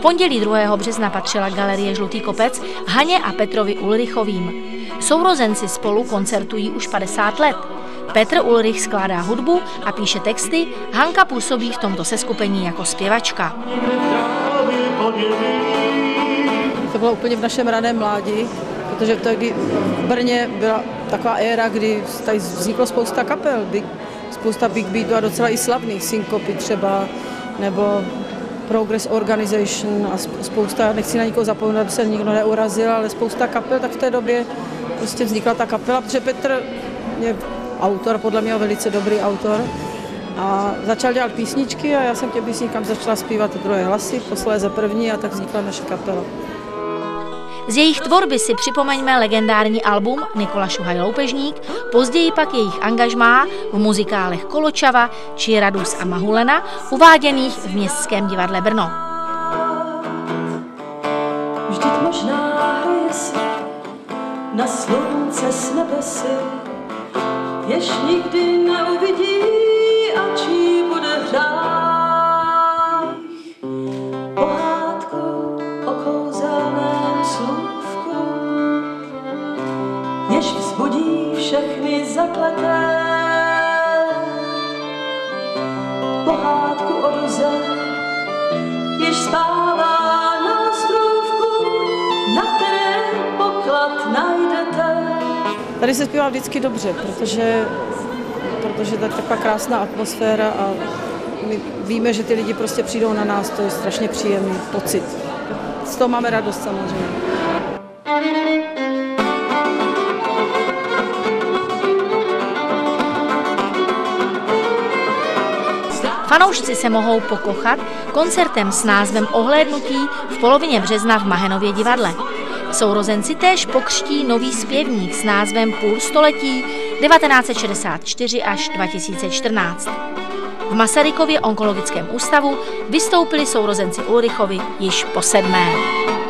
pondělí 2. března patřila galerie Žlutý kopec Haně a Petrovi Ulrichovým. Sourozenci spolu koncertují už 50 let. Petr Ulrich skládá hudbu a píše texty, Hanka působí v tomto seskupení jako zpěvačka. To bylo úplně v našem raném mládí, protože tady v Brně byla taková éra, kdy tady vzniklo spousta kapel, spousta big beatů a docela i slavných, Syncopy třeba, nebo Progress Organization a spousta, nechci na nikoho zapomenout, aby se nikdo neurazil, ale spousta kapel, tak v té době prostě vznikla ta kapela, protože Petr je autor, podle mě velice dobrý autor, a začal dělat písničky a já jsem těm písničkám začala zpívat druhé hlasy, posléze první a tak vznikla naše kapela. Z jejich tvorby si připomeňme legendární album Nikola Šuhaj-Loupežník, později pak jejich angažmá v muzikálech Koločava či Radus a Mahulena, uváděných v Městském divadle Brno. Vždyť možná hraje si na slunce s nebesy, jež nikdy neuvidí a čí bude hrát. Pohádku o kouzelném slůvku, jež vzbudí všechny zakleté. Pohádku o duze, jež spává na ostrůvku, na kterém poklad najdete. Tady se zpívá vždycky dobře, protože to je taková krásná atmosféra a my víme, že ty lidi prostě přijdou na nás, to je strašně příjemný pocit. Z toho máme radost samozřejmě. Fanoušci se mohou pokochat koncertem s názvem Ohlédnutí v polovině března v Mahenově divadle. Sourozenci též pokřtí nový zpěvník s názvem Půl století 1964 až 2014. V Masarykově onkologickém ústavu vystoupili sourozenci Ulrichovi již po 7.